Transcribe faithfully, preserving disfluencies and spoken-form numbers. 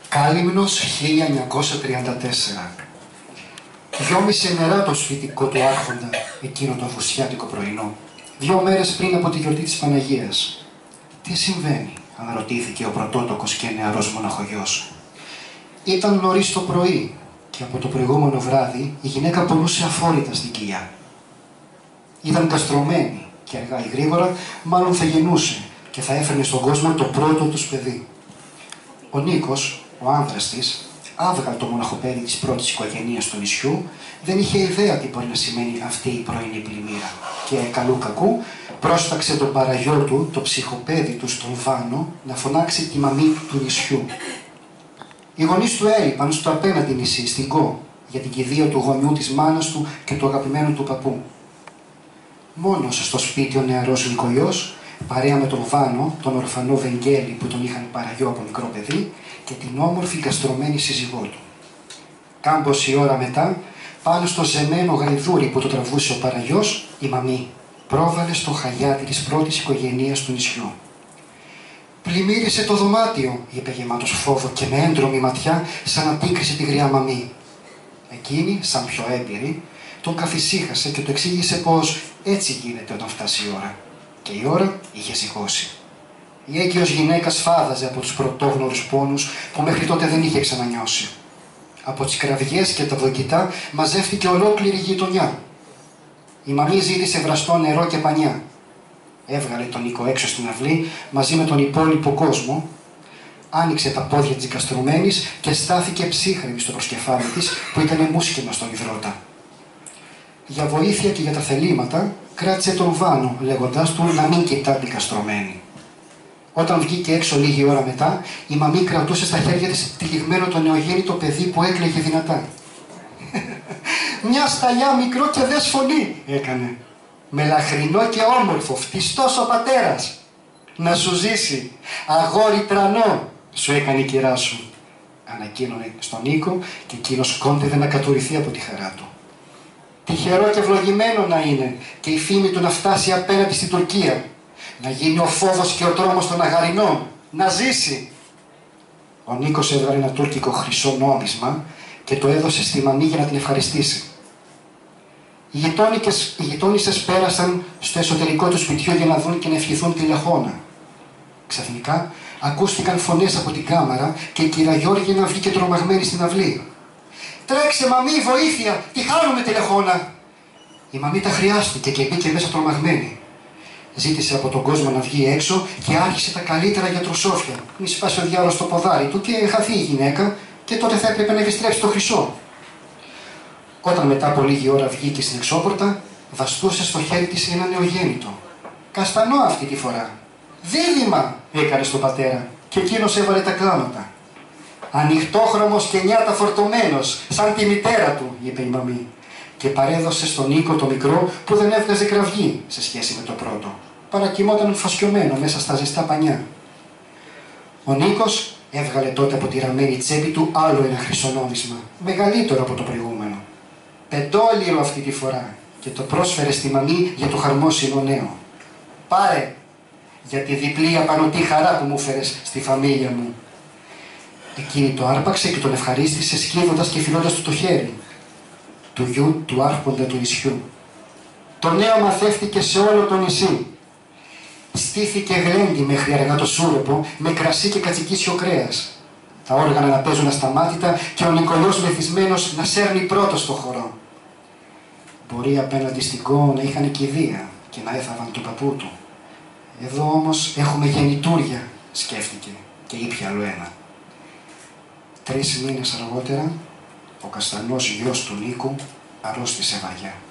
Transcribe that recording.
Κάλυμνος χίλια εννιακόσια τριάντα τέσσερα. Δυόμιση νερά το σπιτικό του άρχοντα εκείνο το αυγουστιάτικο πρωινό, δύο μέρες πριν από τη γιορτή της Παναγίας. Τι συμβαίνει, αναρωτήθηκε ο πρωτότοκος και νεαρός μοναχογιός. Ήταν νωρίς το πρωί και από το προηγούμενο βράδυ η γυναίκα πονούσε αφόρητα στην κοιλιά. Ήταν καστρωμένη και αργά ή γρήγορα μάλλον θα γεννούσε και θα έφερνε στον κόσμο το πρώτο τους παιδί. Ο Νίκος, ο άνδρας της, άβγαλτο μοναχοπέδι της πρώτης οικογένειας του νησιού, δεν είχε ιδέα τι μπορεί να σημαίνει αυτή η πρωινή πλημμύρα και καλού κακού πρόσταξε τον παραγιό του, το ψυχοπέδι του στον Βάνο, να φωνάξει τη μαμή του νησιού. Οι γονείς του έλειπαν στο απέναντι νησί, στην Κο, για την κηδεία του γονιού της μάνας του και του αγαπημένου του παππού. Μόνος στο σπίτι ο νεαρός νοικογιός, παρέα με τον Βάνο, τον ορφανό Βεγγέλη που τον είχαν παραγιό από μικρό παιδί και την όμορφη καστρωμένη σύζυγό του. Κάμποση ώρα μετά, πάνω στο ζεμένο γαϊδούρι που το τραβούσε ο παραγιός, η μαμή πρόβαλε στο χαγιάτι της πρώτης οικογένειας του νησιού. «Πλημμύρισε το δωμάτιο», είπε γεμάτος φόβο και με έντρομη ματιά σαν να τίκρισε τη γριά μαμή. Εκείνη, σαν πιο έμπειρη, τον καθησύχασε και του εξήγησε πως έτσι γίνεται όταν φτάσει η ώρα. Και η ώρα είχε σηκώσει. Η έγκυος γυναίκα σφάδαζε από τους πρωτόγνωρους πόνους που μέχρι τότε δεν είχε ξανανιώσει. Από τις κραυγές και τα δοκιτά μαζεύτηκε ολόκληρη η γειτονιά. Η μαμή ζήτησε βραστό νερό και πανιά. Έβγαλε τον Νίκο έξω στην αυλή μαζί με τον υπόλοιπο κόσμο, άνοιξε τα πόδια της καστρωμένης και στάθηκε ψύχρεμη στο προσκεφάλι της που ήταν μουσκεμα στον υδρότα. Για βοήθεια και για τα θελήματα κράτησε τον Βάνο, λέγοντάς του να μην κοιτά την καστρωμένη. Όταν βγήκε έξω λίγη ώρα μετά, η μαμή κρατούσε στα χέρια της τυλιγμένο το νεογέννητο παιδί που έκλαιγε δυνατά. «Μια σταλιά μικρό και δες φωνή», έκανε. «Μελαχρινό και όμορφο, φτιστός ο πατέρας. Να σου ζήσει, αγόρι τρανό», σου έκανε η κυρά σου. Ανακοίνωνε στον Νίκο και εκείνος κόντευε να κατουρηθεί από τη χαρά του. Τυχερό και ευλογημένο να είναι και η φήμη του να φτάσει απέναντι στην Τουρκία. Να γίνει ο φόβος και ο τρόμος των Αγαρινών. Να ζήσει. Ο Νίκος έβγαλε ένα τουρκικό χρυσό νόμισμα και το έδωσε στη μαμή για να την ευχαριστήσει. Οι γειτόνισσες πέρασαν στο εσωτερικό του σπιτιού για να δουν και να ευχηθούν τη λαχώνα. Ξαφνικά ακούστηκαν φωνές από την κάμαρα και η κυρία Γιώργηνα βγήκε τρομαγμένη στην αυλή. «Τρέξε μαμή, βοήθεια! Τη χάνουμε τη λεχόνα!» Η μαμή τα χρειάστηκε και μπήκε μέσα τρομαγμένη. Ζήτησε από τον κόσμο να βγει έξω και άρχισε τα καλύτερα γιατροσόφια. Μη σπάσει ο διάολος το ποδάρι του και χαθεί η γυναίκα και τότε θα έπρεπε να επιστρέψει το χρυσό. Όταν μετά από λίγη ώρα βγήκε στην εξώπορτα, βαστούσε στο χέρι της ένα νεογέννητο. «Καστανό αυτή τη φορά». «Δίδυμα», έκανε στον πατέρα και εκείνος έβαλε τα κλάματα. «Ανοιχτόχρωμος και νιάτα φορτωμένος, σαν τη μητέρα του», είπε η μαμή και παρέδωσε στον Νίκο το μικρό που δεν έβγαζε κραυγή σε σχέση με το πρώτο. Παρακοιμόταν φασκιωμένο μέσα στα ζεστά πανιά. Ο Νίκος έβγαλε τότε από τη ραμμένη τσέπη του άλλο ένα χρυσό νόμισμα, μεγαλύτερο από το προηγούμενο. Πεντόλιρο αυτή τη φορά και το πρόσφερε στη μαμή για το χαρμόσυνο νέο. «Πάρε, για τη διπλή απανωτή χαρά που μου φέρες στη φαμίλια μου». Εκείνη το άρπαξε και τον ευχαρίστησε σκύβοντας και φιλώντας του το χέρι. Του γιου του άρχοντα του νησιού. Το νέο μαθεύτηκε σε όλο το νησί. Στήθηκε γλέντι μέχρι αργά το σούροπο με κρασί και κατσικίσιο κρέας. Τα όργανα να παίζουν ασταμάτητα και ο Νικολός μεθυσμένος να σέρνει πρώτος στο χορό. Μπορεί απέναντι στην Κο να είχαν κηδεία και να έθαβαν του παππού του. Εδώ όμως έχουμε γεννητούρια, σκέφτηκε και ήπια άλλο ένα. Τρεις μήνες αργότερα, ο καστανός γιος του Νίκου αρρώστησε βαριά.